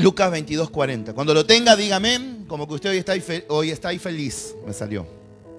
Lucas 22:40. Cuando lo tenga, dígame, como que usted hoy está ahí feliz. Me salió.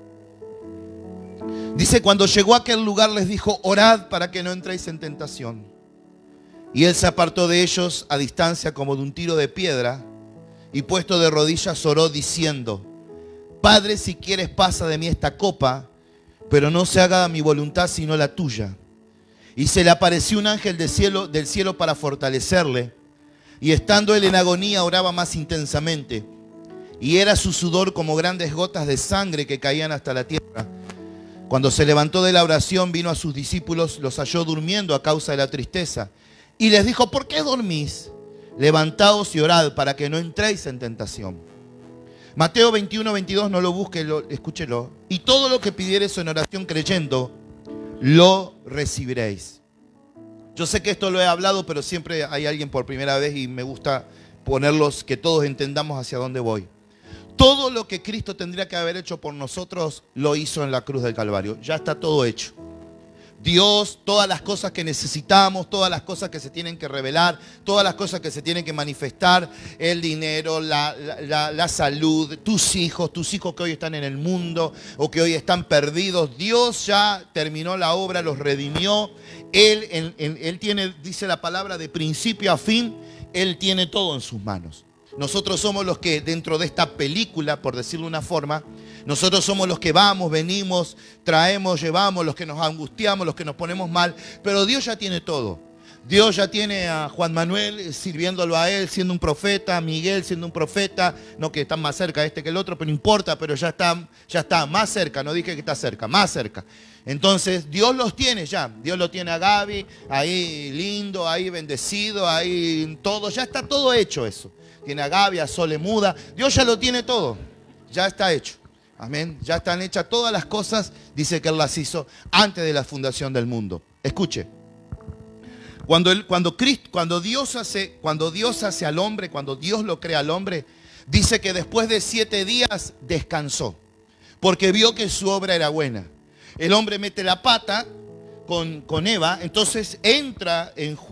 Dice, cuando llegó a aquel lugar les dijo, orad para que no entréis en tentación. Y él se apartó de ellos a distancia como de un tiro de piedra, y puesto de rodillas oró diciendo, Padre, si quieres pasa de mí esta copa, pero no se haga mi voluntad sino la tuya. Y se le apareció un ángel del cielo para fortalecerle, y estando él en agonía oraba más intensamente, y era su sudor como grandes gotas de sangre que caían hasta la tierra. Cuando se levantó de la oración, vino a sus discípulos, los halló durmiendo a causa de la tristeza, y les dijo, ¿por qué dormís? Levantaos y orad para que no entréis en tentación. Mateo 21:22, no lo busque, escúchelo. Y todo lo que pidiereis en oración creyendo, lo recibiréis. Yo sé que esto lo he hablado, pero siempre hay alguien por primera vez y me gusta ponerlos, que todos entendamos hacia dónde voy. Todo lo que Cristo tendría que haber hecho por nosotros, lo hizo en la cruz del Calvario. Ya está todo hecho. Dios, todas las cosas que necesitamos, todas las cosas que se tienen que revelar, todas las cosas que se tienen que manifestar, el dinero, la salud, tus hijos que hoy están en el mundo o que hoy están perdidos, Dios ya terminó la obra, los redimió. Él tiene, dice la palabra, de principio a fin, Él tiene todo en sus manos. Nosotros somos los que dentro de esta película, por decirlo de una forma, nosotros somos los que vamos, venimos, traemos, llevamos, los que nos angustiamos, los que nos ponemos mal, pero Dios ya tiene todo. Dios ya tiene a Juan Manuel sirviéndolo a él, siendo un profeta, a Miguel siendo un profeta, no que están más cerca este que el otro, pero no importa, pero ya está más cerca, no dije que está cerca, más cerca. Entonces Dios los tiene ya, Dios lo tiene a Gaby, ahí lindo, ahí bendecido, ahí todo, ya está todo hecho eso. Tiene a Gaby, a Sole Muda, Dios ya lo tiene todo, ya está hecho. Amén, ya están hechas todas las cosas, dice que Él las hizo antes de la fundación del mundo. Escuche. Cuando Dios hace al hombre, cuando Dios lo crea al hombre, dice que después de 7 días descansó, porque vio que su obra era buena. El hombre mete la pata con Eva, entonces entra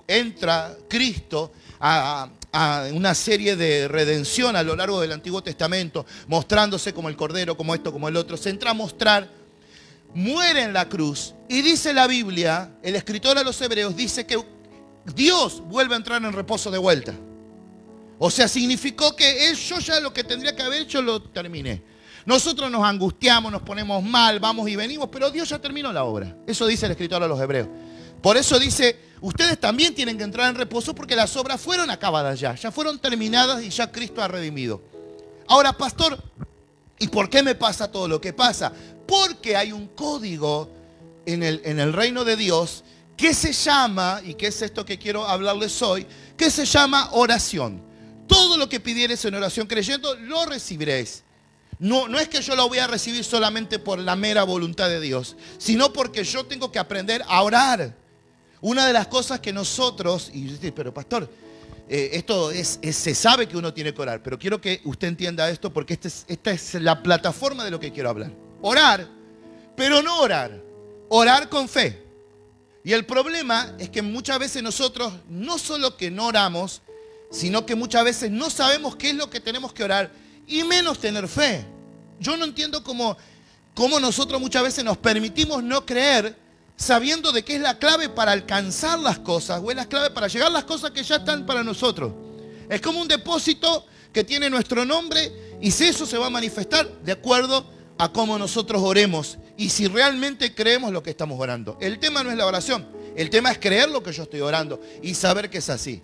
Cristo a una serie de redención a lo largo del Antiguo Testamento, mostrándose como el Cordero, como esto, como el otro. Se entra a mostrar, muere en la cruz, y dice la Biblia, el escritor a los Hebreos dice que Dios vuelve a entrar en reposo de vuelta. O sea, significó que yo ya lo que tendría que haber hecho lo terminé. Nosotros nos angustiamos, nos ponemos mal, vamos y venimos, pero Dios ya terminó la obra. Eso dice el escritor a los Hebreos. Por eso dice, ustedes también tienen que entrar en reposo porque las obras fueron acabadas ya fueron terminadas y ya Cristo ha redimido. Ahora, pastor, ¿y por qué me pasa todo lo que pasa? Porque hay un código en el reino de Dios que se llama, y que es esto que quiero hablarles hoy, que se llama oración. Todo lo que pidieres en oración creyendo, lo recibiréis. No es que yo lo voy a recibir solamente por la mera voluntad de Dios, sino porque yo tengo que aprender a orar. Una de las cosas que nosotros, y yo digo, pero pastor, esto se sabe que uno tiene que orar, pero quiero que usted entienda esto porque esta es la plataforma de lo que quiero hablar. Orar, pero no orar con fe. Y el problema es que muchas veces nosotros no solo que no oramos, sino que muchas veces no sabemos qué es lo que tenemos que orar y menos tener fe. Yo no entiendo cómo nosotros muchas veces nos permitimos no creer sabiendo de qué es la clave para alcanzar las cosas o es la clave para llegar a las cosas que ya están para nosotros. Es como un depósito que tiene nuestro nombre y si eso se va a manifestar de acuerdo a cómo nosotros oremos y si realmente creemos lo que estamos orando. El tema no es la oración, el tema es creer lo que yo estoy orando y saber que es así.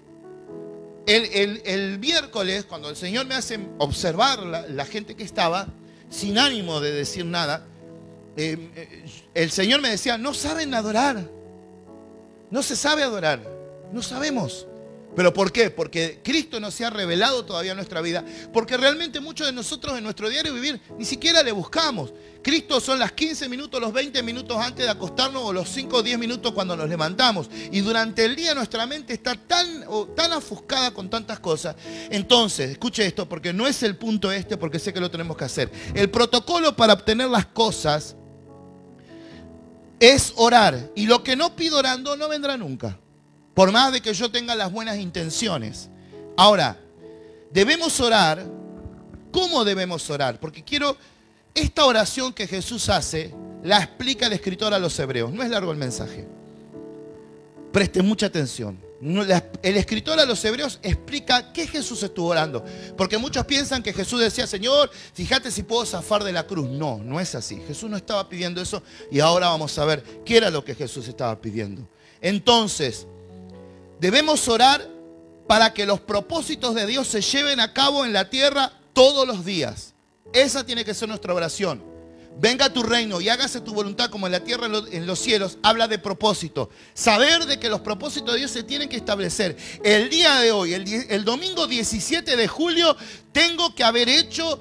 El miércoles, cuando el Señor me hace observar la gente que estaba, sin ánimo de decir nada, el Señor me decía, no saben adorar, no se sabe adorar, no sabemos. ¿Pero por qué? Porque Cristo no se ha revelado todavía en nuestra vida, porque realmente muchos de nosotros en nuestro diario vivir ni siquiera le buscamos. Cristo son las 15 minutos, los 20 minutos antes de acostarnos o los 5 o 10 minutos cuando nos levantamos. Y durante el día nuestra mente está tan ofuscada con tantas cosas. Entonces, escuche esto porque no es el punto porque sé que lo tenemos que hacer. El protocolo para obtener las cosas es orar. Y lo que no pido orando no vendrá nunca. Por más de que yo tenga las buenas intenciones. Ahora, debemos orar. ¿Cómo debemos orar? Porque esta oración que Jesús hace, la explica el escritor a los hebreos. No es largo el mensaje. Preste mucha atención. El escritor a los hebreos explica qué Jesús estuvo orando. Porque muchos piensan que Jesús decía, Señor, fíjate si puedo zafar de la cruz. No, no es así. Jesús no estaba pidiendo eso. Y ahora vamos a ver qué era lo que Jesús estaba pidiendo. Entonces, debemos orar para que los propósitos de Dios se lleven a cabo en la tierra todos los días. Esa tiene que ser nuestra oración. Venga tu reino y hágase tu voluntad como en la tierra en los cielos. Habla de propósito. Saber de que los propósitos de Dios se tienen que establecer. El día de hoy, el domingo 17 de julio, tengo que haber hecho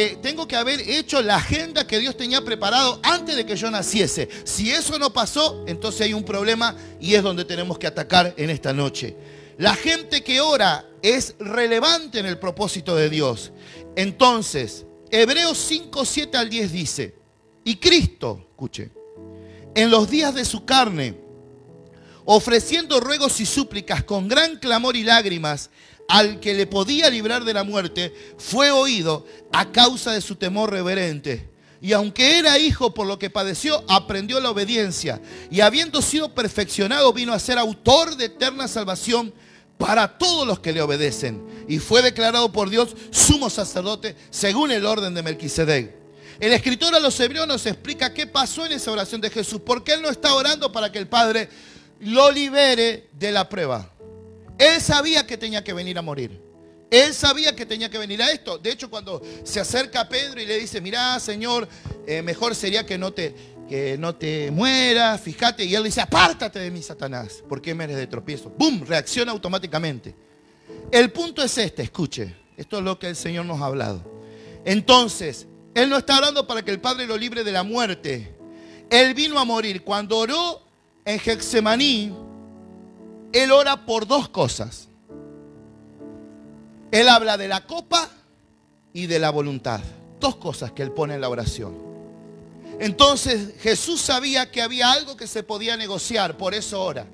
la agenda que Dios tenía preparado antes de que yo naciese. Si eso no pasó, entonces hay un problema y es donde tenemos que atacar en esta noche. La gente que ora es relevante en el propósito de Dios. Entonces, Hebreos 5, 7 al 10 dice: y Cristo, escuche, en los días de su carne, ofreciendo ruegos y súplicas con gran clamor y lágrimas al que le podía librar de la muerte, fue oído a causa de su temor reverente. Y aunque era hijo por lo que padeció, aprendió la obediencia. Y habiendo sido perfeccionado, vino a ser autor de eterna salvación para todos los que le obedecen. Y fue declarado por Dios sumo sacerdote según el orden de Melquisedec. El escritor a los hebreos nos explica qué pasó en esa oración de Jesús. Porque él no está orando para que el Padre lo libere de la prueba. Él sabía que tenía que venir a morir. Él sabía que tenía que venir a esto. De hecho, cuando se acerca a Pedro y le dice: mirá, Señor, mejor sería que no te mueras, fíjate. Y él dice: apártate de mí, Satanás, porque me eres de tropiezo. ¡Bum! Reacciona automáticamente. El punto es este, escuche. Esto es lo que el Señor nos ha hablado. Entonces, él no está orando para que el Padre lo libre de la muerte. Él vino a morir. Cuando oró en Getsemaní, él ora por dos cosas. Él habla de la copa y de la voluntad. Dos cosas que él pone en la oración. Entonces Jesús sabía que había algo que se podía negociar, por eso ora.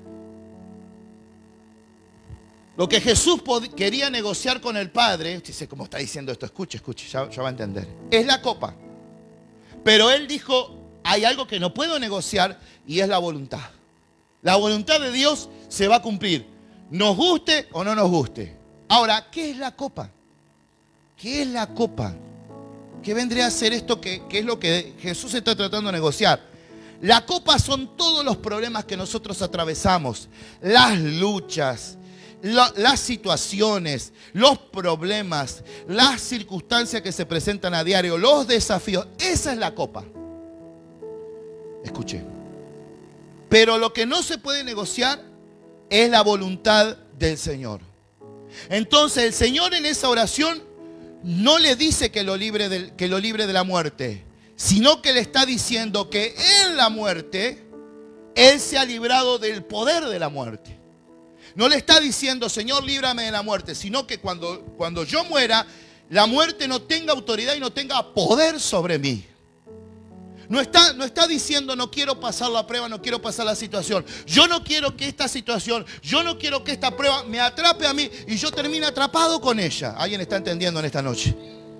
Lo que Jesús quería negociar con el Padre, dice, ¿cómo está diciendo esto? Escuche, ya va a entender. Es la copa. Pero él dijo, hay algo que no puedo negociar y es la voluntad. La voluntad de Dios se va a cumplir, nos guste o no nos guste. Ahora, ¿qué es la copa? ¿Qué es la copa? ¿Qué vendría a ser esto que es lo que Jesús está tratando de negociar? La copa son todos los problemas que nosotros atravesamos, las luchas, las situaciones, los problemas, las circunstancias que se presentan a diario, los desafíos. Esa es la copa. Escuche. Pero lo que no se puede negociar es la voluntad del Señor. Entonces el Señor en esa oración no le dice que lo libre de la muerte, sino que le está diciendo que en la muerte Él se ha librado del poder de la muerte. No le está diciendo, Señor, líbrame de la muerte, sino que cuando yo muera, la muerte no tenga autoridad y no tenga poder sobre mí. No está diciendo, no quiero pasar la prueba, no quiero pasar la situación. Yo no quiero que esta situación, yo no quiero que esta prueba me atrape a mí y yo termine atrapado con ella. ¿Alguien está entendiendo en esta noche?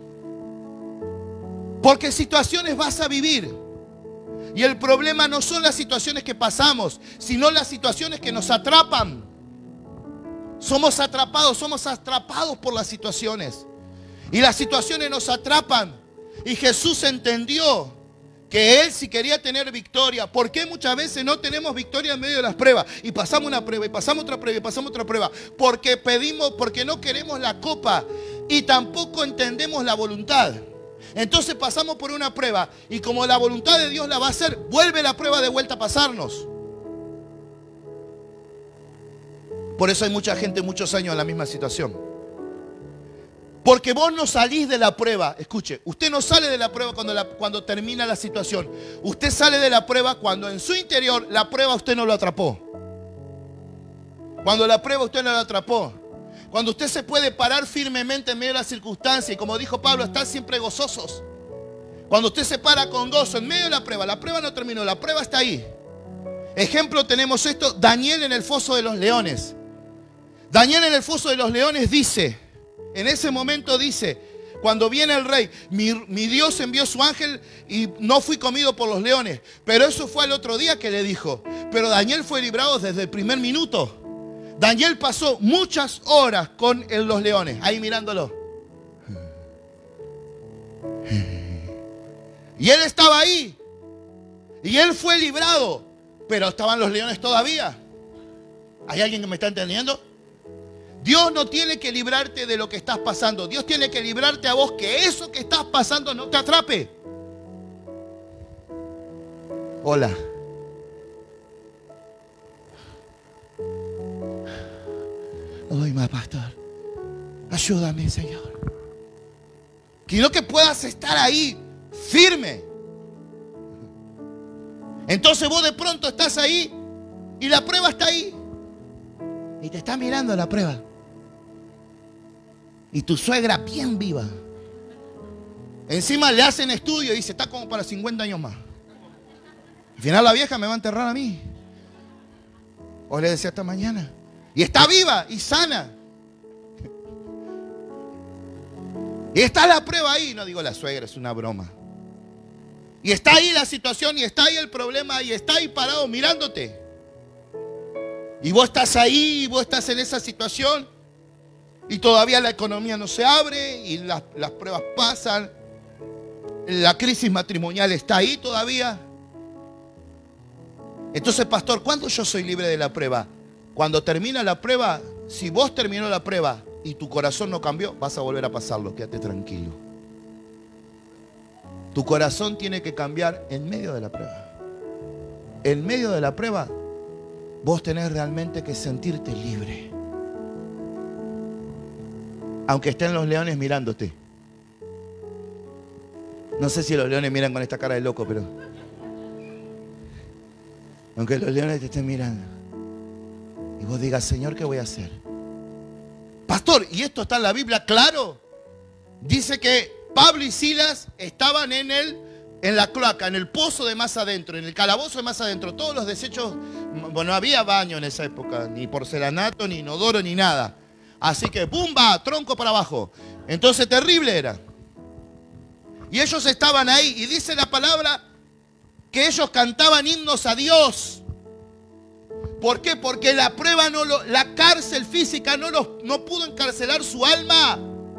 Porque situaciones vas a vivir. Y el problema no son las situaciones que pasamos, sino las situaciones que nos atrapan. Somos atrapados por las situaciones. Y las situaciones nos atrapan. Y Jesús entendió que Él, si quería tener victoria, ¿por qué muchas veces no tenemos victoria en medio de las pruebas? Y pasamos una prueba, y pasamos otra prueba, y pasamos otra prueba. Porque no queremos la copa y tampoco entendemos la voluntad. Entonces pasamos por una prueba y como la voluntad de Dios la va a hacer, vuelve la prueba de vuelta a pasarnos. Por eso hay mucha gente muchos años en la misma situación. Porque vos no salís de la prueba. Escuche, usted no sale de la prueba cuando termina la situación. Usted sale de la prueba cuando en su interior la prueba usted no lo atrapó. Cuando la prueba usted no lo atrapó. Cuando usted se puede parar firmemente en medio de la circunstancia. Y como dijo Pablo, estar siempre gozosos. Cuando usted se para con gozo en medio de la prueba no terminó, la prueba está ahí. Ejemplo tenemos Daniel en el foso de los leones. Daniel en el foso de los leones dice En ese momento dice, cuando viene el rey, mi Dios envió su ángel y no fui comido por los leones. Pero eso fue el otro día que le dijo. Pero Daniel fue librado desde el primer minuto. Daniel pasó muchas horas con los leones, ahí mirándolo. Y él estaba ahí. Y él fue librado. Pero estaban los leones todavía. ¿Hay alguien que me está entendiendo? Dios no tiene que librarte de lo que estás pasando. Dios tiene que librarte a vos que eso que estás pasando no te atrape. Hola. Ay, mi pastor. Ayúdame, Señor. Quiero que puedas estar ahí, firme. Entonces vos de pronto estás ahí y la prueba está ahí. Y te está mirando la prueba. Y tu suegra bien viva. Encima le hacen estudio y dice, está como para 50 años más. Al final la vieja me va a enterrar a mí. O le decía hasta mañana. Y está viva y sana. Y está la prueba ahí. No digo la suegra, es una broma. Y está ahí la situación y está ahí el problema y está ahí parado mirándote. Y vos estás ahí, y vos estás en esa situación y todavía la economía no se abre y las pruebas pasan. La crisis matrimonial está ahí todavía. Entonces, pastor, ¿cuándo yo soy libre de la prueba? Cuando termina la prueba. Si vos terminó la prueba y tu corazón no cambió, vas a volver a pasarlo, quédate tranquilo. Tu corazón tiene que cambiar en medio de la prueba. En medio de la prueba, vos tenés realmente que sentirte libre. Aunque estén los leones mirándote. No sé si los leones miran con esta cara de loco, pero... aunque los leones te estén mirando. Y vos digas, Señor, ¿qué voy a hacer? Pastor, ¿y esto está en la Biblia? Claro. Dice que Pablo y Silas estaban en la cloaca, en el pozo de más adentro, en el calabozo de más adentro. Todos los desechos, bueno, no había baño en esa época, ni porcelanato, ni inodoro, ni nada. Así que, ¡bumba! Tronco para abajo. Entonces, terrible era. Y ellos estaban ahí, y dice la palabra que ellos cantaban himnos a Dios. ¿Por qué? Porque la prueba, la cárcel física no pudo encarcelar su alma.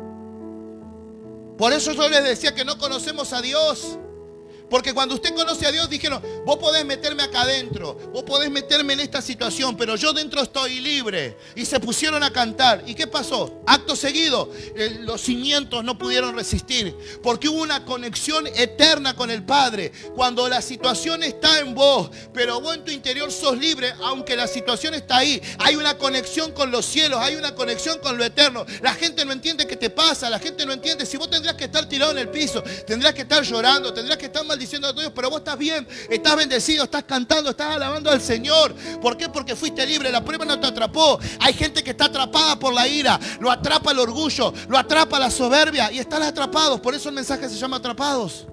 Por eso yo les decía que no conocemos a Dios. Porque cuando usted conoce a Dios, dijeron, vos podés meterme acá adentro, vos podés meterme en esta situación, pero yo dentro estoy libre. Y se pusieron a cantar. ¿Y qué pasó? Acto seguido, los cimientos no pudieron resistir, porque hubo una conexión eterna con el Padre. Cuando la situación está en vos, pero vos en tu interior sos libre, aunque la situación está ahí, hay una conexión con los cielos, hay una conexión con lo eterno. La gente no entiende qué te pasa, la gente no entiende si vos tendrías que estar tirado en el piso, tendrías que estar llorando, tendrías que estar maldiciendo a Dios, pero vos estás bien, estás bendecido, estás cantando, estás alabando al Señor. ¿Por qué? Porque fuiste libre, la prueba no te atrapó. Hay gente que está atrapada por la ira, lo atrapa el orgullo, lo atrapa la soberbia y están atrapados. Por eso el mensaje se llama atrapados.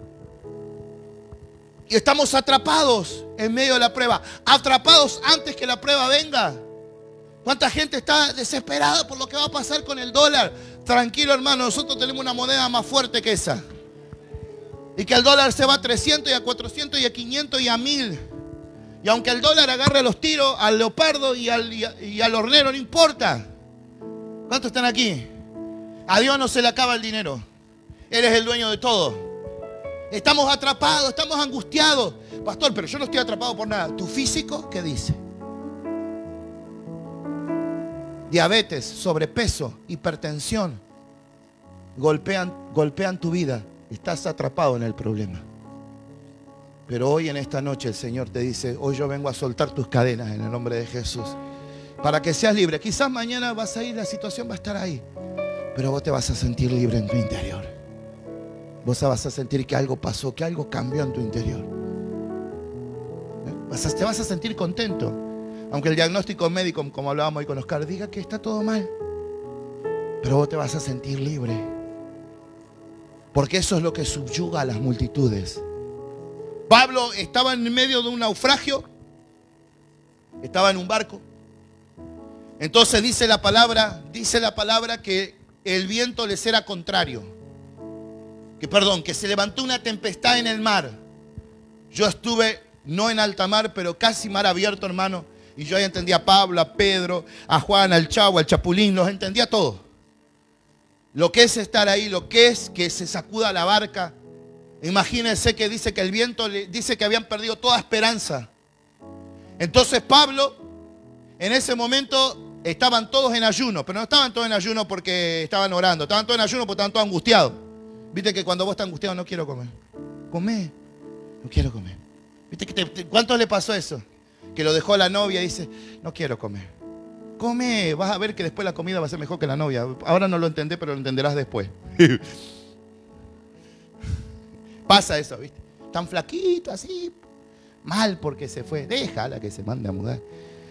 Y estamos atrapados en medio de la prueba, atrapados antes que la prueba venga. ¿Cuánta gente está desesperada por lo que va a pasar con el dólar? Tranquilo, hermano, nosotros tenemos una moneda más fuerte que esa. Y que el dólar se va a 300 y a 400 y a 500 y a 1000. Y aunque el dólar agarre los tiros al leopardo y al hornero, no importa. ¿Cuántos están aquí? A Dios no se le acaba el dinero. Él es el dueño de todo. Estamos atrapados, estamos angustiados. Pastor, pero yo no estoy atrapado por nada. ¿Tu físico qué dice? Diabetes, sobrepeso, hipertensión. Golpean tu vida. Estás atrapado en el problema. Pero hoy en esta noche el Señor te dice, hoy yo vengo a soltar tus cadenas en el nombre de Jesús. Para que seas libre. Quizás mañana vas a ir, la situación va a estar ahí. Pero vos te vas a sentir libre en tu interior. Vos vas a sentir que algo pasó, que algo cambió en tu interior. Te vas a sentir contento. Aunque el diagnóstico médico, como hablábamos hoy con Oscar, diga que está todo mal. Pero vos te vas a sentir libre. Porque eso es lo que subyuga a las multitudes. Pablo estaba en medio de un naufragio. Estaba en un barco. Entonces dice la palabra que el viento les era contrario. Que se levantó una tempestad en el mar. Yo estuve, no en alta mar, pero casi mar abierto, hermano. Y yo ahí entendía a Pablo, a Pedro, a Juan, al Chavo, al Chapulín, los entendía todos. Lo que es estar ahí, lo que es que se sacuda la barca. Imagínense que dice que el viento dice que habían perdido toda esperanza. Entonces Pablo, en ese momento, estaban todos en ayuno. Pero no estaban todos en ayuno porque estaban orando. Estaban todos en ayuno porque estaban todos angustiados. Viste que cuando vos estás angustiado, no quiero comer. Comé, no quiero comer. ¿Viste que cuánto le pasó eso? Que lo dejó la novia y dice, no quiero comer. Come, vas a ver que después la comida va a ser mejor que la novia. Ahora no lo entendés, pero lo entenderás después. Pasa eso, ¿viste? Tan flaquito, así, mal porque se fue. Déjala que se mande a mudar.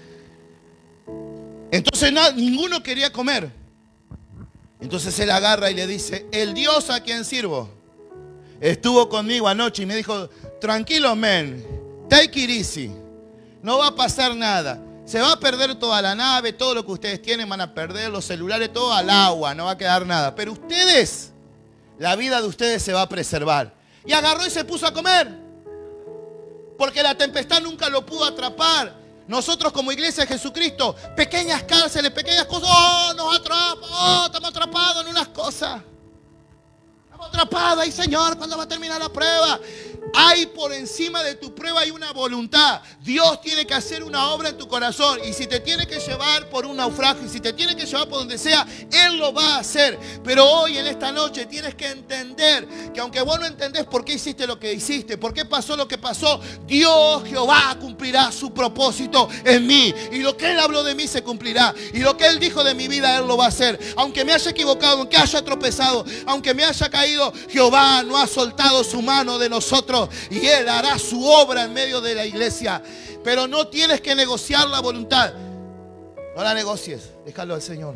Entonces ninguno quería comer. Entonces él agarra y le dice, el Dios a quien sirvo estuvo conmigo anoche y me dijo, tranquilo, men, take it easy. No va a pasar nada. Se va a perder toda la nave, todo lo que ustedes tienen van a perder, los celulares, todo al agua, no va a quedar nada. Pero ustedes, la vida de ustedes se va a preservar. Y agarró y se puso a comer. Porque la tempestad nunca lo pudo atrapar. Nosotros como iglesia de Jesucristo, pequeñas cárceles, pequeñas cosas, oh, nos atrapa, oh, estamos atrapados en unas cosas. Estamos atrapados, ay Señor, ¿cuándo va a terminar la prueba? Hay por encima de tu prueba hay una voluntad. Dios tiene que hacer una obra en tu corazón. Y si te tiene que llevar por un naufragio, y si te tiene que llevar por donde sea, Él lo va a hacer. Pero hoy en esta noche tienes que entender que aunque vos no entendés por qué hiciste lo que hiciste, por qué pasó lo que pasó, Dios Jehová cumplirá su propósito en mí. Y lo que Él habló de mí se cumplirá. Y lo que Él dijo de mi vida, Él lo va a hacer. Aunque me haya equivocado, aunque haya tropezado, aunque me haya caído, Jehová no ha soltado su mano de nosotros. Y Él hará su obra en medio de la iglesia. Pero no tienes que negociar la voluntad. No la negocies, déjalo al Señor.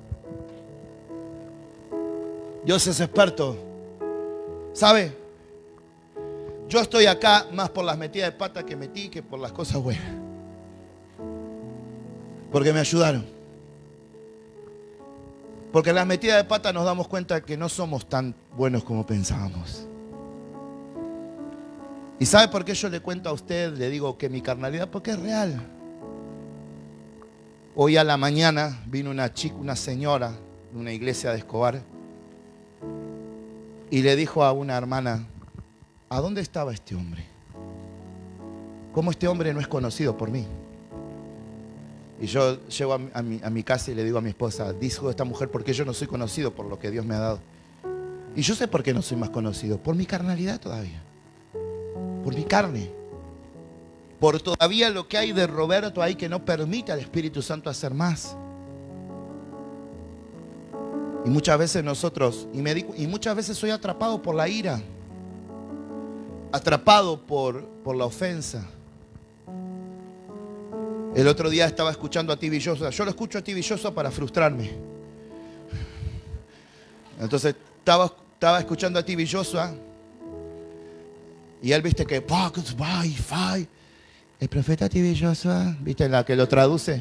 Dios es experto. ¿Sabe? Yo estoy acá más por las metidas de pata que metí que por las cosas buenas. Porque me ayudaron. Porque en las metidas de pata nos damos cuenta que no somos tan buenos como pensábamos. ¿Y sabe por qué yo le cuento a usted, le digo que mi carnalidad? Porque es real. Hoy a la mañana vino una chica, una señora de una iglesia de Escobar y le dijo a una hermana, ¿a dónde estaba este hombre? ¿Cómo este hombre no es conocido por mí? Y yo llego a mi casa y le digo a mi esposa, dijo esta mujer, ¿por qué yo no soy conocido por lo que Dios me ha dado? Y yo sé por qué no soy más conocido, por mi carnalidad todavía. Por mi carne, por todavía lo que hay de Roberto ahí que no permite al Espíritu Santo hacer más. Y muchas veces nosotros, y muchas veces soy atrapado por la ira, atrapado por la ofensa. El otro día estaba escuchando a TV Joshua. Yo lo escucho a TV Joshua para frustrarme. Entonces estaba escuchando a TV Joshua. Y él, viste que el profeta TV Joshua, viste la que lo traduce.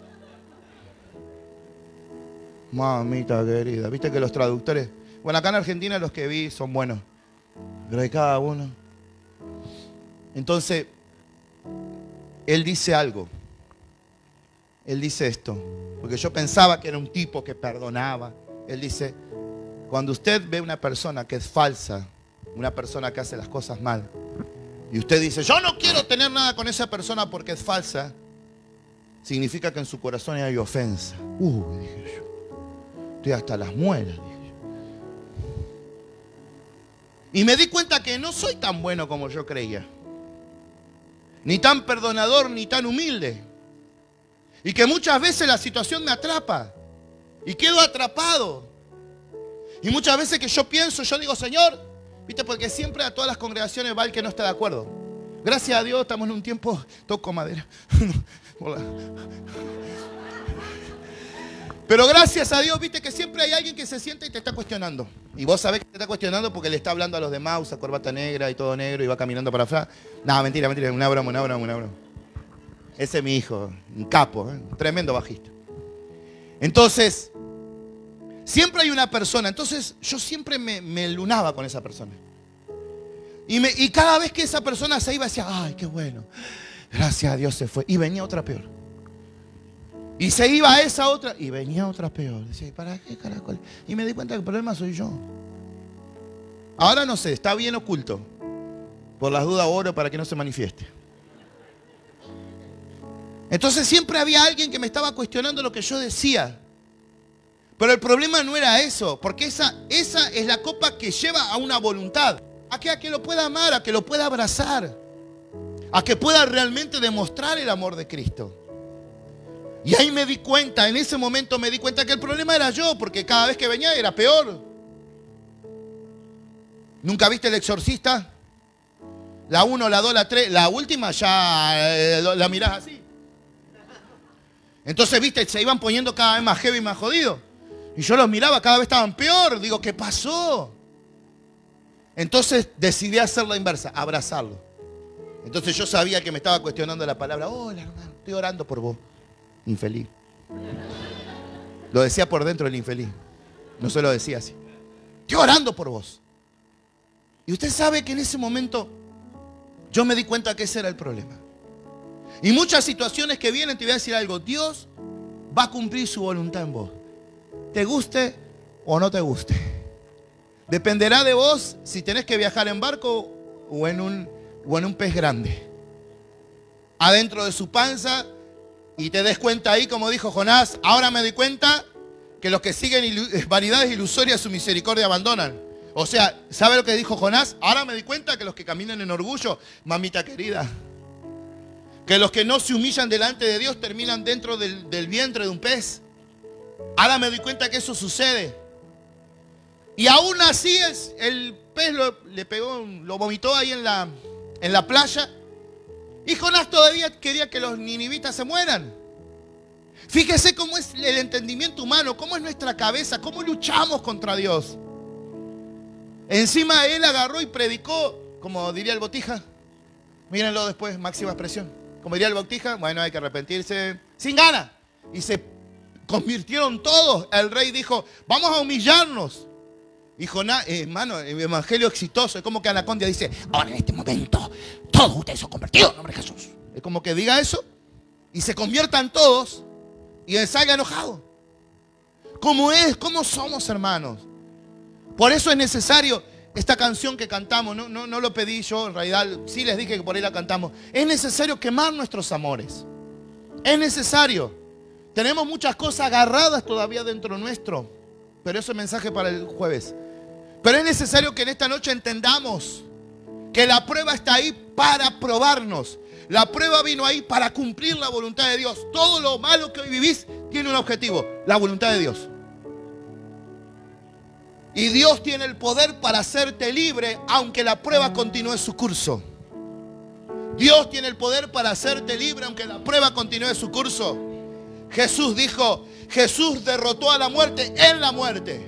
Mamita querida, viste que los traductores, bueno, acá en Argentina los que vi son buenos, pero hay cada uno. Entonces, él dice algo. Él dice esto, porque yo pensaba que era un tipo que perdonaba. Él dice, cuando usted ve una persona que es falsa, una persona que hace las cosas mal, y usted dice, yo no quiero tener nada con esa persona porque es falsa, significa que en su corazón hay ofensa. Dije yo, estoy hasta las muelas, dije yo. Y me di cuenta que no soy tan bueno como yo creía, ni tan perdonador, ni tan humilde, y que muchas veces la situación me atrapa y quedo atrapado. Y muchas veces que yo pienso, yo digo, Señor, ¿viste? Porque siempre a todas las congregaciones va el que no está de acuerdo. Gracias a Dios estamos en un tiempo, toco madera. Pero gracias a Dios, viste que siempre hay alguien que se sienta y te está cuestionando. Y vos sabés que te está cuestionando porque le está hablando a los demás, usa corbata negra y todo negro y va caminando para atrás. No, mentira, una broma. Ese es mi hijo, un capo, tremendo bajista. Entonces, Siempre hay una persona. Entonces yo siempre me lunaba con esa persona. Y cada vez que esa persona se iba, decía, ay, qué bueno. Gracias a Dios se fue. Y venía otra peor. Y se iba a esa otra y venía otra peor. Decía, ¿para qué carajo? Y me di cuenta que el problema soy yo. Ahora no sé, está bien oculto. Por las dudas oro para que no se manifieste. Entonces siempre había alguien que me estaba cuestionando lo que yo decía. Pero el problema no era eso, porque esa es la copa que lleva a una voluntad. A que lo pueda amar, a que lo pueda abrazar. A que pueda realmente demostrar el amor de Cristo. Y ahí me di cuenta, en ese momento me di cuenta que el problema era yo, porque cada vez que venía era peor. ¿Nunca viste El Exorcista? La 1, la 2, la 3, la última ya la mirás así. Entonces, viste, se iban poniendo cada vez más heavy y más jodidos. Y yo los miraba, cada vez estaban peor. Digo, ¿qué pasó? Entonces decidí hacer la inversa, abrazarlo. Entonces yo sabía que me estaba cuestionando la palabra. Hola, hermano, estoy orando por vos. Infeliz. Lo decía por dentro el infeliz. No se lo decía así. Estoy orando por vos. Y usted sabe que en ese momento yo me di cuenta que ese era el problema. Y muchas situaciones que vienen, te voy a decir algo. Dios va a cumplir su voluntad en vos. Te guste o no te guste. Dependerá de vos si tenés que viajar en barco o en un pez grande. Adentro de su panza. Y te des cuenta ahí, como dijo Jonás, ahora me doy cuenta que los que siguen vanidades ilusorias su misericordia abandonan. O sea, ¿sabe lo que dijo Jonás? Ahora me doy cuenta que los que caminan en orgullo, mamita querida, que los que no se humillan delante de Dios terminan dentro del vientre de un pez. Ahora me doy cuenta que eso sucede. Y aún así el pez le pegó, lo vomitó ahí en la playa. Y Jonás todavía quería que los ninivitas se mueran. Fíjese cómo es el entendimiento humano, cómo es nuestra cabeza, cómo luchamos contra Dios. Encima él agarró y predicó, como diría el Botija. Mírenlo después, máxima expresión. Como diría el Botija, bueno, hay que arrepentirse sin ganas. Y se convirtieron todos. El rey dijo, vamos a humillarnos. Y Jonás, hermano, el evangelio exitoso, es como que Anacondia dice, ahora en este momento, todos ustedes son convertidos en nombre de Jesús. Es como que diga eso y se conviertan todos y él salga enojado. ¿Cómo es? ¿Cómo somos, hermanos? Por eso es necesario esta canción que cantamos. No lo pedí yo, en realidad sí les dije que por ahí la cantamos. Es necesario quemar nuestros amores. Es necesario. Tenemos muchas cosas agarradas todavía dentro nuestro. Pero eso es mensaje para el jueves. Pero es necesario que en esta noche entendamos que la prueba está ahí para probarnos. La prueba vino ahí para cumplir la voluntad de Dios. Todo lo malo que hoy vivís tiene un objetivo, la voluntad de Dios. Y Dios tiene el poder para hacerte libre aunque la prueba continúe su curso. Dios tiene el poder para hacerte libre aunque la prueba continúe su curso. Jesús dijo, Jesús derrotó a la muerte en la muerte.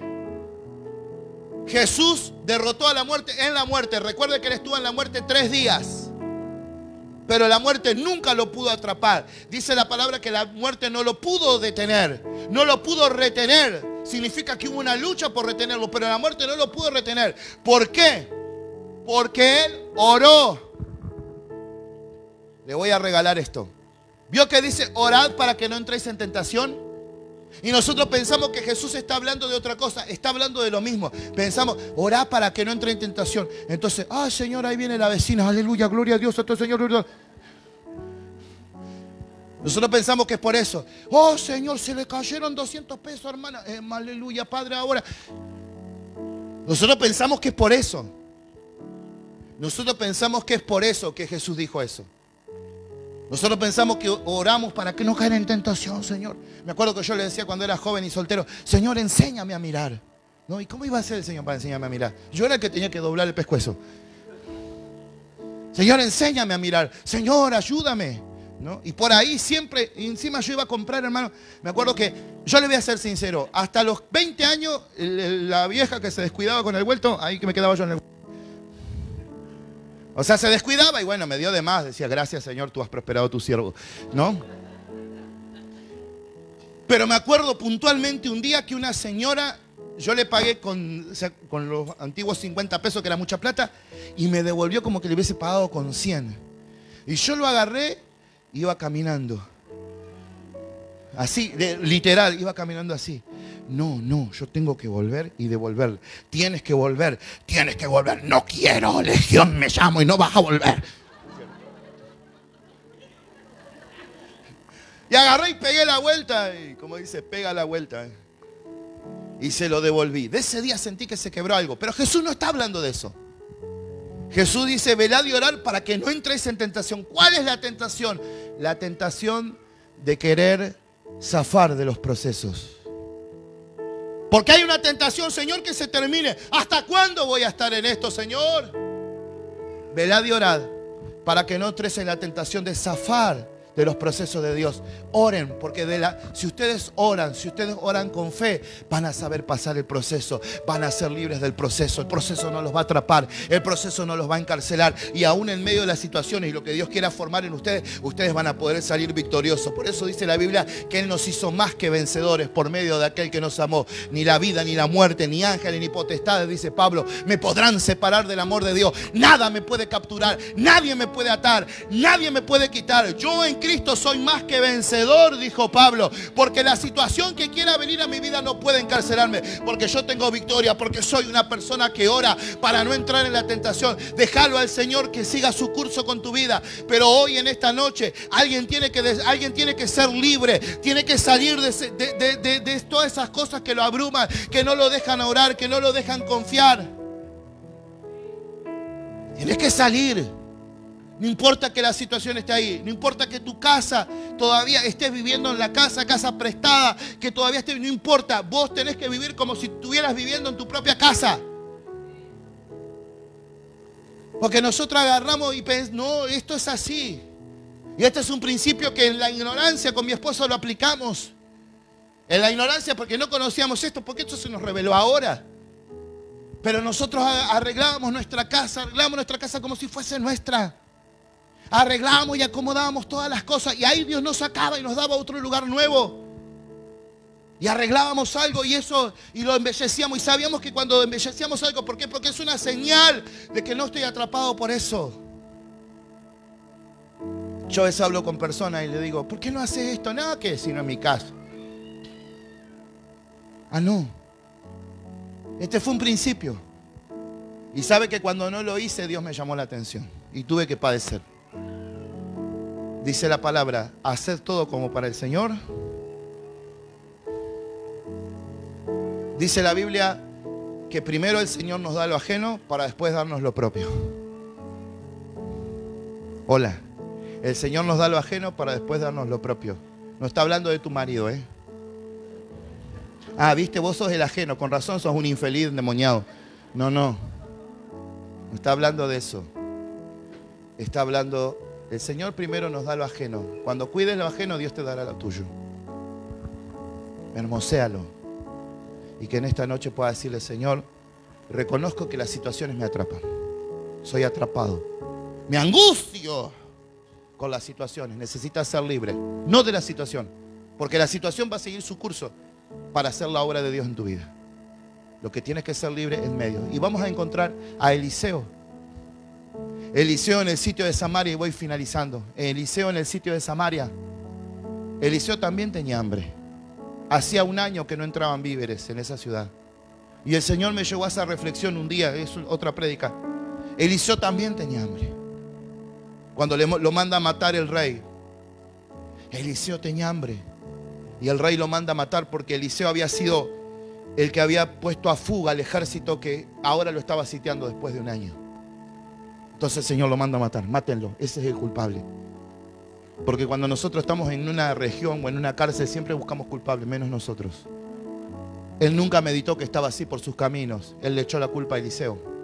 Jesús derrotó a la muerte en la muerte. Recuerde que él estuvo en la muerte 3 días. Pero la muerte nunca lo pudo atrapar. Dice la palabra que la muerte no lo pudo detener. No lo pudo retener. Significa que hubo una lucha por retenerlo. Pero la muerte no lo pudo retener. ¿Por qué? Porque él oró. Le voy a regalar esto. ¿Vio que dice orad para que no entréis en tentación? Y nosotros pensamos que Jesús está hablando de otra cosa. Está hablando de lo mismo. Pensamos, orá para que no entre en tentación. Entonces, ay Señor, ahí viene la vecina. Aleluya, gloria a Dios, a tu Señor. Gloria. Nosotros pensamos que es por eso. Oh Señor, se le cayeron 200 pesos, hermana. Aleluya, Padre, ahora. Nosotros pensamos que es por eso. Nosotros pensamos que es por eso que Jesús dijo eso. Nosotros pensamos que oramos para que no caigan en tentación, Señor. Me acuerdo que yo le decía cuando era joven y soltero, Señor, enséñame a mirar. ¿No? ¿Y cómo iba a ser el Señor para enseñarme a mirar? Yo era el que tenía que doblar el pescuezo. Señor, enséñame a mirar. Señor, ayúdame. ¿No? Y por ahí siempre, encima yo iba a comprar, hermano. Me acuerdo que, yo le voy a ser sincero, hasta los 20 años, la vieja que se descuidaba con el vuelto, ahí que me quedaba yo en el vuelto. O sea, se descuidaba y bueno, me dio de más. Decía, gracias Señor, tú has prosperado tu siervo. ¿No? Pero me acuerdo puntualmente un día que una señora yo le pagué o sea, con los antiguos 50 pesos, que era mucha plata, y me devolvió como que le hubiese pagado con 100. Y yo lo agarré y iba caminando. Así, literal, iba caminando así. No, yo tengo que volver y devolverle. Tienes que volver. No quiero, Legión me llamo y no vas a volver. Y agarré y pegué la vuelta. Y como dice, pega la vuelta. Y se lo devolví. De ese día sentí que se quebró algo. Pero Jesús no está hablando de eso. Jesús dice, velad y orad para que no entréis en tentación. ¿Cuál es la tentación? La tentación de querer zafar de los procesos. Porque hay una tentación, Señor, que se termine. ¿Hasta cuándo voy a estar en esto, Señor? Velad y orad para que no entres en la tentación de zafar de los procesos de Dios. Oren, porque si ustedes oran con fe, van a saber pasar el proceso, van a ser libres del proceso. El proceso no los va a atrapar, el proceso no los va a encarcelar, y aún en medio de las situaciones y lo que Dios quiera formar en ustedes van a poder salir victoriosos. Por eso dice la Biblia que Él nos hizo más que vencedores por medio de aquel que nos amó. Ni la vida, ni la muerte, ni ángeles, ni potestades, dice Pablo, me podrán separar del amor de Dios. Nada me puede capturar, nadie me puede atar, nadie me puede quitar. Yo en Cristo soy más que vencedor, dijo Pablo, porque la situación que quiera venir a mi vida no puede encarcelarme, porque yo tengo victoria, porque soy una persona que ora para no entrar en la tentación. Déjalo al Señor que siga su curso con tu vida. Pero hoy, en esta noche, alguien tiene que ser libre, tiene que salir de todas esas cosas que lo abruman, que no lo dejan orar, que no lo dejan confiar. Tienes que salir. No importa que la situación esté ahí, no importa que tu casa todavía estés viviendo en la casa prestada, que todavía esté, no importa, vos tenés que vivir como si estuvieras viviendo en tu propia casa. Porque nosotros agarramos y pensamos, no, esto es así. Y este es un principio que en la ignorancia con mi esposo lo aplicamos. En la ignorancia porque no conocíamos esto, porque esto se nos reveló ahora. Pero nosotros arreglábamos nuestra casa como si fuese nuestra. Arreglábamos y acomodábamos todas las cosas, y ahí Dios nos sacaba y nos daba otro lugar nuevo. Y arreglábamos algo y lo embellecíamos, y sabíamos que cuando embellecíamos algo, ¿por qué? Porque es una señal de que no estoy atrapado por eso. Yo a veces hablo con personas y le digo, ¿por qué no haces esto? Nada que si no en mi casa. Ah, no. Este fue un principio. Y sabe que cuando no lo hice, Dios me llamó la atención y tuve que padecer. Dice la palabra, haced todo como para el Señor. Dice la Biblia que primero el Señor nos da lo ajeno para después darnos lo propio. Hola. El Señor nos da lo ajeno para después darnos lo propio. No está hablando de tu marido, ¿eh? Ah, viste, vos sos el ajeno, con razón sos un infeliz endemoniado. No. No está hablando de eso. Está hablando, el Señor primero nos da lo ajeno. Cuando cuides lo ajeno, Dios te dará lo tuyo. Hermoséalo. Y que en esta noche pueda decirle, Señor, reconozco que las situaciones me atrapan. Soy atrapado. Me angustio con las situaciones. Necesitas ser libre, no de la situación, porque la situación va a seguir su curso para hacer la obra de Dios en tu vida. Lo que tienes que ser libre en medio. Y vamos a encontrar a Eliseo. Eliseo en el sitio de Samaria, y voy finalizando. Eliseo en el sitio de Samaria. Eliseo también tenía hambre. Hacía un año que no entraban víveres en esa ciudad. Y el Señor me llevó a esa reflexión un día, es otra prédica. Eliseo también tenía hambre. Cuando lo manda a matar el rey, Eliseo tenía hambre. Y el rey lo manda a matar porque Eliseo había sido el que había puesto a fuga al ejército que ahora lo estaba sitiando después de un año. Entonces el Señor lo manda a matar. Mátenlo, ese es el culpable. Porque cuando nosotros estamos en una región o en una cárcel, siempre buscamos culpables, menos nosotros. Él nunca meditó que estaba así por sus caminos. Él le echó la culpa a Eliseo.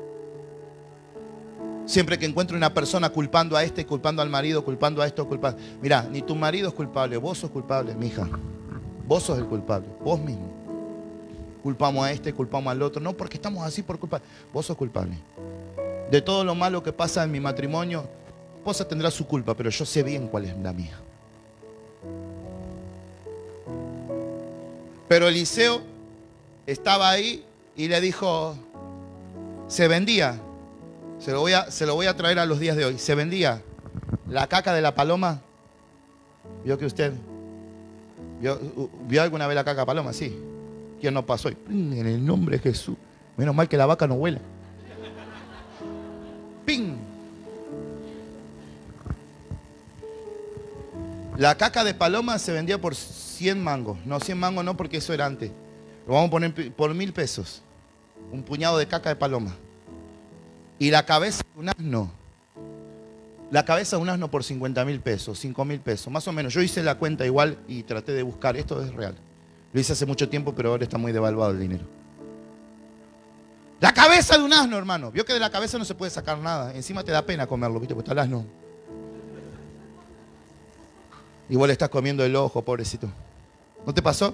Siempre que encuentro una persona culpando a este, culpando al marido, culpando a esto, culpando. Mirá, ni tu marido es culpable, vos sos culpable, mija. Vos sos el culpable, vos mismo. Culpamos a este, culpamos al otro. No, porque estamos así por culpa. Vos sos culpable. De todo lo malo que pasa en mi matrimonio, mi esposa tendrá su culpa, pero yo sé bien cuál es la mía. Pero Eliseo estaba ahí y le dijo, se vendía, se lo voy a traer a los días de hoy, se vendía la caca de la paloma. ¿Vio que usted vio alguna vez la caca de paloma? Sí. ¿Quién no pasó? En el nombre de Jesús. Menos mal que la vaca no huele. ¡Ping! La caca de paloma se vendía por 100 mangos. No, 100 mangos no, porque eso era antes. Lo vamos a poner por 1000 pesos. Un puñado de caca de paloma. Y la cabeza de un asno. La cabeza de un asno por 50.000 pesos, 5.000 pesos, más o menos. Yo hice la cuenta igual y traté de buscar. Esto es real. Lo hice hace mucho tiempo, pero ahora está muy devaluado el dinero. La cabeza de un asno, hermano. Vio que de la cabeza no se puede sacar nada. Encima te da pena comerlo, ¿viste? Porque está el asno. Y vos le estás comiendo el ojo, pobrecito. ¿No te pasó?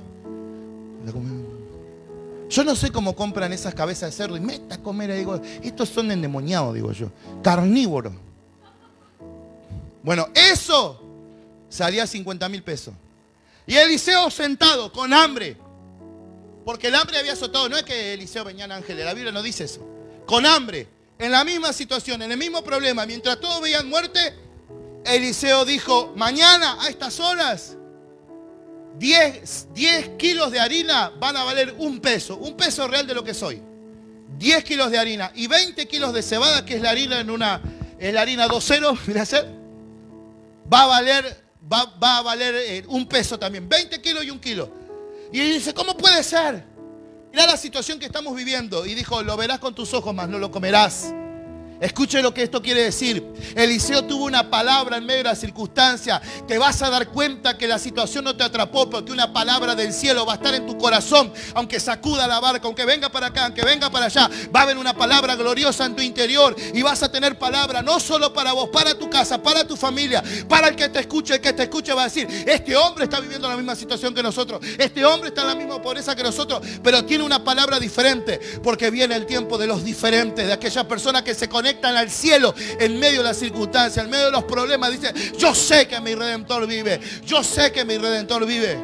Yo no sé cómo compran esas cabezas de cerdo y meta a comer. Y digo, estos son endemoniados, digo yo. Carnívoros. Bueno, eso salía 50.000 pesos. Y Eliseo sentado con hambre. Porque el hambre había azotado. No es que Eliseo venían ángeles, la Biblia no dice eso. Con hambre, en la misma situación, en el mismo problema. Mientras todos veían muerte, Eliseo dijo, mañana a estas horas 10 kilos de harina van a valer un peso real de lo que soy. 10 kilos de harina y 20 kilos de cebada, que es la harina es la harina 2.0, gracias. Va a valer un peso también, 20 kilos y 1 kilo. Y él dice, ¿cómo puede ser? Mirá la situación que estamos viviendo. Y dijo, lo verás con tus ojos, mas no lo comerás. Escuche lo que esto quiere decir. Eliseo tuvo una palabra en medio de la circunstancia. Te vas a dar cuenta que la situación no te atrapó, porque una palabra del cielo va a estar en tu corazón. Aunque sacuda la barca, aunque venga para acá, aunque venga para allá, va a haber una palabra gloriosa en tu interior. Y vas a tener palabra no solo para vos, para tu casa, para tu familia, para el que te escuche. El que te escuche va a decir, este hombre está viviendo la misma situación que nosotros. Este hombre está en la misma pobreza que nosotros, pero tiene una palabra diferente. Porque viene el tiempo de los diferentes, de aquellas personas que se conectan al cielo en medio de las circunstancias, en medio de los problemas. Dice, yo sé que mi Redentor vive. Yo sé que mi Redentor vive.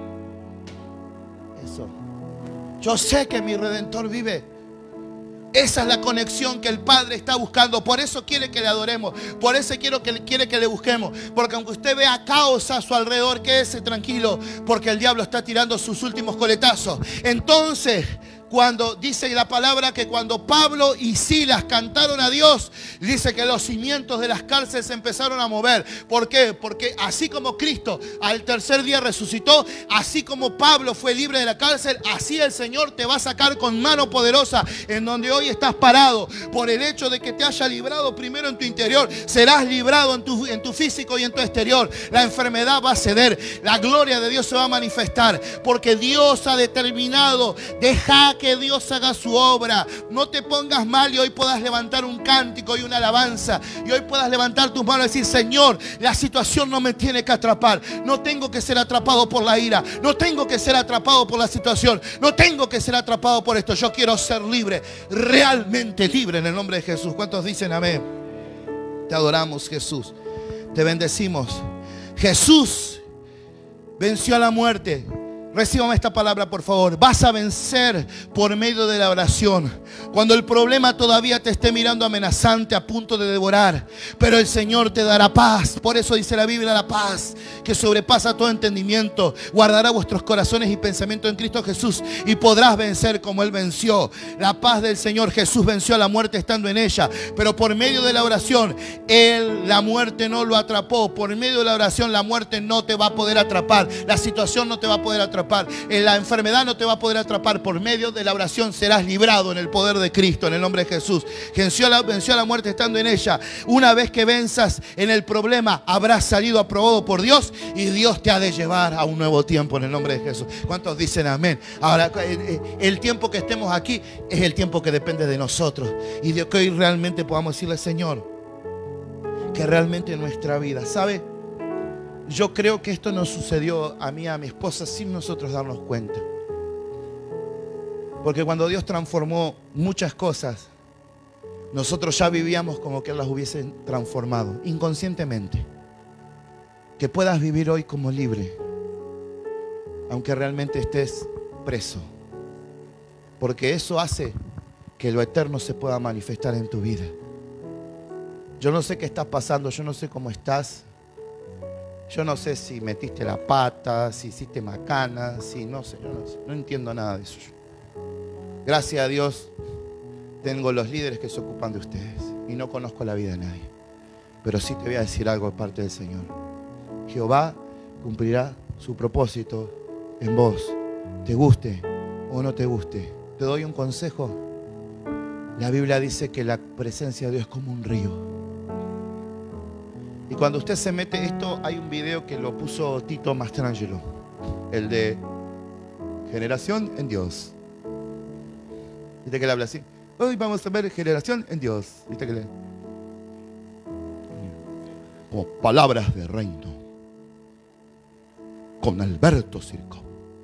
Eso. Yo sé que mi Redentor vive. Esa es la conexión que el Padre está buscando. Por eso quiere que le adoremos. Por eso quiere que le busquemos. Porque aunque usted vea caos a su alrededor, quédese tranquilo, porque el diablo está tirando sus últimos coletazos. Entonces, cuando dice la palabra que cuando Pablo y Silas cantaron a Dios, dice que los cimientos de las cárceles se empezaron a mover. ¿Por qué? Porque así como Cristo al tercer día resucitó, así como Pablo fue libre de la cárcel, así el Señor te va a sacar con mano poderosa en donde hoy estás parado. Por el hecho de que te haya librado primero en tu interior, serás librado en tu físico y en tu exterior. La enfermedad va a ceder, la gloria de Dios se va a manifestar, porque Dios ha determinado. Deja que Dios haga su obra. No te pongas mal y hoy puedas levantar un cántico y una alabanza. Y hoy puedas levantar tus manos y decir, Señor, la situación no me tiene que atrapar. No tengo que ser atrapado por la ira. No tengo que ser atrapado por la situación. No tengo que ser atrapado por esto. Yo quiero ser libre, realmente libre en el nombre de Jesús. ¿Cuántos dicen amén? Te adoramos, Jesús. Te bendecimos. Jesús venció a la muerte. Recíbame esta palabra, por favor. Vas a vencer por medio de la oración. Cuando el problema todavía te esté mirando amenazante, a punto de devorar, pero el Señor te dará paz. Por eso dice la Biblia, la paz que sobrepasa todo entendimiento guardará vuestros corazones y pensamientos en Cristo Jesús, y podrás vencer como Él venció. La paz del Señor. Jesús venció a la muerte estando en ella, pero por medio de la oración la muerte no lo atrapó. Por medio de la oración la muerte no te va a poder atrapar. La situación no te va a poder atrapar. La enfermedad no te va a poder atrapar. Por medio de la oración serás librado en el poder de Cristo, en el nombre de Jesús. Venció a la muerte estando en ella. Una vez que venzas en el problema, habrás salido aprobado por Dios, y Dios te ha de llevar a un nuevo tiempo en el nombre de Jesús. ¿Cuántos dicen amén? Ahora, el tiempo que estemos aquí es el tiempo que depende de nosotros, y de que hoy realmente podamos decirle, Señor, que realmente en nuestra vida, ¿sabe? Yo creo que esto nos sucedió a mí y a mi esposa sin nosotros darnos cuenta. Porque cuando Dios transformó muchas cosas, nosotros ya vivíamos como que Él las hubiese transformado, inconscientemente. Que puedas vivir hoy como libre, aunque realmente estés preso. porque eso hace que lo eterno se pueda manifestar en tu vida. Yo no sé qué estás pasando, yo no sé cómo estás. Yo no sé si metiste la pata, si hiciste macana, si no sé, yo no sé. No entiendo nada de eso. Gracias a Dios tengo los líderes que se ocupan de ustedes y no conozco la vida de nadie. Pero sí te voy a decir algo de parte del Señor. Jehová cumplirá su propósito en vos, te guste o no te guste. Te doy un consejo. La Biblia dice que la presencia de Dios es como un río. Y cuando usted se mete esto, hay un video que lo puso Tito Mastrangelo, el de Generación en Dios. ¿Viste que le habla así? Hoy vamos a ver Generación en Dios. ¿Viste que le? Como palabras de reino. Con Alberto Circo.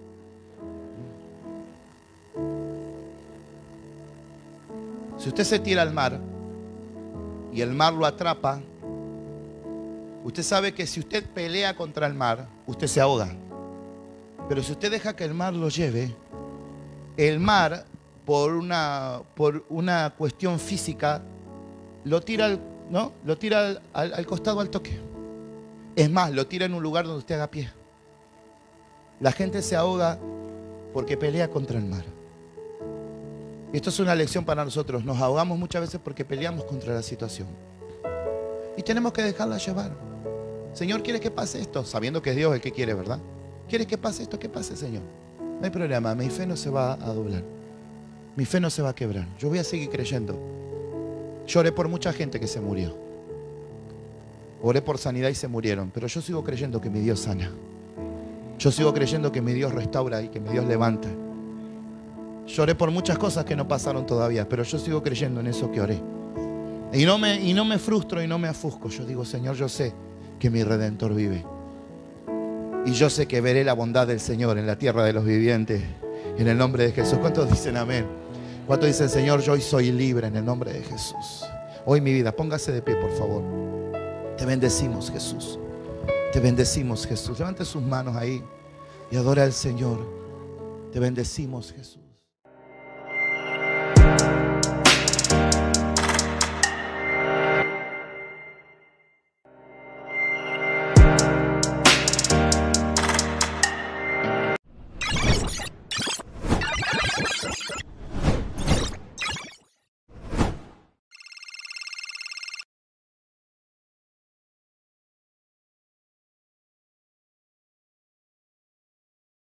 Si usted se tira al mar y el mar lo atrapa, usted sabe que si usted pelea contra el mar, usted se ahoga. Pero si usted deja que el mar lo lleve, el mar, por una cuestión física, lo tira, ¿no? Lo tira al costado al toque. Es más, lo tira en un lugar donde usted haga pie. La gente se ahoga porque pelea contra el mar. Esto es una lección para nosotros. Nos ahogamos muchas veces porque peleamos contra la situación. Y tenemos que dejarla llevar. Señor, ¿quieres que pase esto? Sabiendo que es Dios el que quiere, ¿verdad? ¿Quieres que pase esto? Que pase, Señor. No hay problema. Mi fe no se va a doblar. Mi fe no se va a quebrar. Yo voy a seguir creyendo. Lloré por mucha gente que se murió. Oré por sanidad y se murieron. Pero yo sigo creyendo que mi Dios sana. Yo sigo creyendo que mi Dios restaura y que mi Dios levanta. Lloré por muchas cosas que no pasaron todavía, pero yo sigo creyendo en eso que oré. Y no me frustro y no me afusco. Yo digo, Señor, yo sé que mi Redentor vive. Y yo sé que veré la bondad del Señor en la tierra de los vivientes. En el nombre de Jesús. ¿Cuántos dicen amén? ¿Cuántos dicen, Señor, yo hoy soy libre en el nombre de Jesús? Hoy mi vida, póngase de pie, por favor. Te bendecimos, Jesús. Te bendecimos, Jesús. Levante sus manos ahí y adora al Señor. Te bendecimos, Jesús.